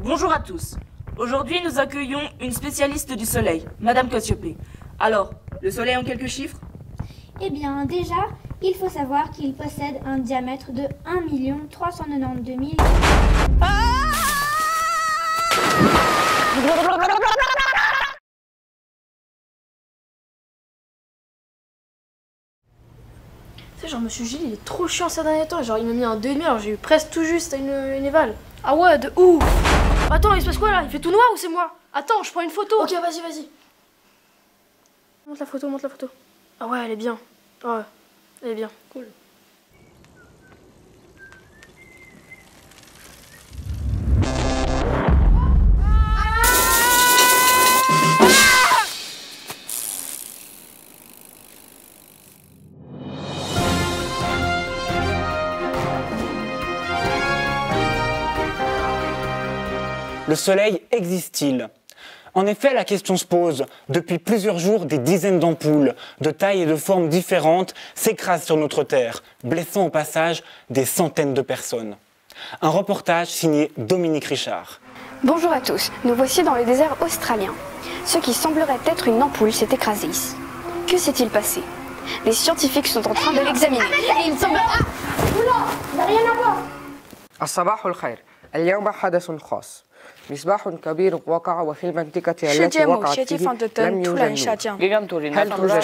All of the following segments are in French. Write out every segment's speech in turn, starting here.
Bonjour à tous. Aujourd'hui, nous accueillons une spécialiste du soleil, Madame Cassiopée. Alors, le soleil en quelques chiffres? Eh bien, déjà, il faut savoir qu'il possède un diamètre de 1 392 000... Tu sais, genre, Monsieur Gilles, il est trop chiant ces derniers temps. Genre, il m'a mis un 2,5 alors j'ai eu presque tout juste à une éval. Ah ouais, de ouf. Attends, il se passe quoi là? Il fait tout noir ou c'est moi? Attends, je prends une photo. Ok, vas-y. Montre la photo. Ah ouais, elle est bien. Ouais, elle est bien. Cool. Le soleil existe-t-il? En effet, la question se pose. Depuis plusieurs jours, des dizaines d'ampoules, de tailles et de formes différentes, s'écrasent sur notre Terre, blessant au passage des centaines de personnes. Un reportage signé Dominique Richard. Bonjour à tous, nous voici dans le désert australien. Ce qui semblerait être une ampoule s'est écrasé ici. Que s'est-il passé? Les scientifiques sont en train de l'examiner. Et il semble... Ah! Oula! Il n'y a rien à voir! الصباح الخير. اليوم حدث خاص. مصباح كبير وقع وفي المنطقة التي وقعت فيه لم يوجد نور. هل توجد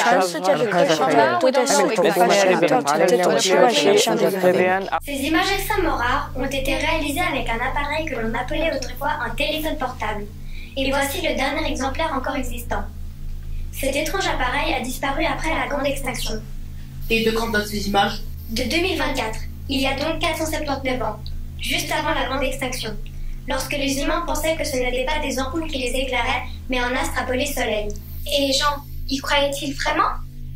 Ces images extrêmement rares ont été réalisées avec un appareil que l'on appelait autrefois un téléphone portable. Et voici le dernier exemplaire encore existant. Cet étrange appareil a disparu après la grande extinction. Et de quand datent ces images? De 2024, il y a donc 479 ans, juste avant la grande extinction, lorsque les humains pensaient que ce n'étaient pas des ampoules qui les éclairaient, mais un astre appelé Soleil. Et les gens, y croyaient-ils vraiment?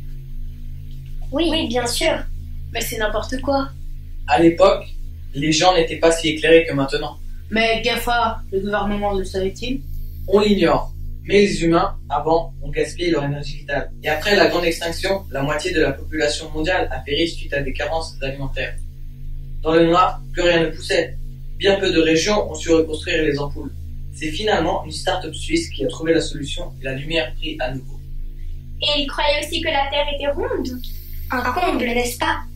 Oui, bien sûr. Mais c'est n'importe quoi. À l'époque, les gens n'étaient pas si éclairés que maintenant. Mais GAFA, le gouvernement le savait-il? On l'ignore. Mais les humains, avant, ont gaspillé leur énergie vitale. Et après la grande extinction, la moitié de la population mondiale a péri suite à des carences alimentaires. Dans le noir, plus rien ne poussait. Bien peu de régions ont su reconstruire les ampoules. C'est finalement une start-up suisse qui a trouvé la solution et la lumière brille à nouveau. Et ils croyaient aussi que la Terre était ronde. Un comble, n'est-ce pas?